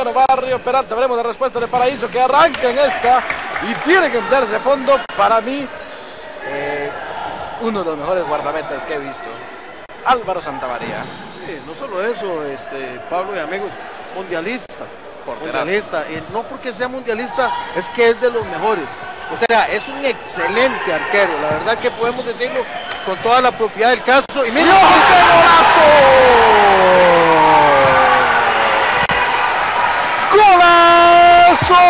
Herediano Barrio Peralta. Veremos la respuesta de Paraíso, que arranca en esta y tiene que meterse a fondo. Para mí, uno de los mejores guardametas que he visto, Álvaro Santamaría. Sí, no solo eso, Pablo y amigos, mundialista, no porque sea mundialista, es que es de los mejores. O sea, es un excelente arquero, la verdad que podemos decirlo con toda la propiedad del caso. Y mira, ¡qué golazo! ¡Golazo!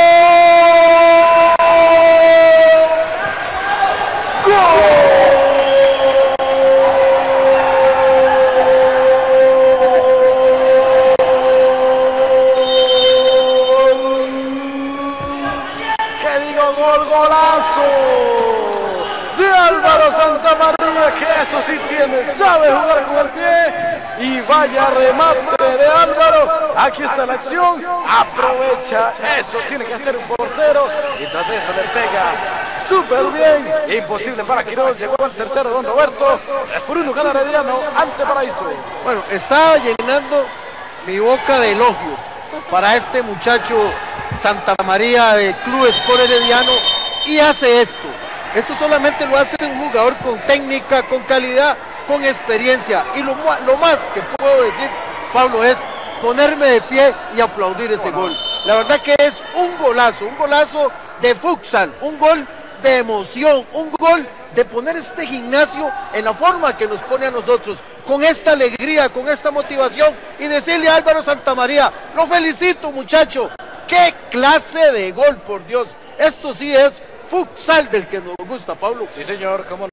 ¡Gol! Golazo de Álvaro Santamaría, que eso sí tiene, sabe jugar con el pie, y vaya remate de Álvaro. Aquí está la acción, aprovecha, eso tiene que hacer un portero, y tras eso le pega súper bien. Imposible para Quiroz, llegó al tercero don Roberto. 3-1 gana Herediano ante Paraíso. Bueno, estaba llenando mi boca de elogios para este muchacho Santamaría de Club Sport Herediano, y hace esto. Esto solamente lo hace un jugador con técnica, con calidad, con experiencia. Y lo más que puedo decir, Pablo, es ponerme de pie y aplaudir ese gol. La verdad que es un golazo de futsal, un gol de emoción, un gol de poner este gimnasio en la forma que nos pone a nosotros, con esta alegría, con esta motivación, y decirle a Álvaro Santamaría, lo felicito, muchacho. ¡Qué clase de gol, por Dios! Esto sí es futsal del que nos gusta, Pablo. Sí, señor, cómo no.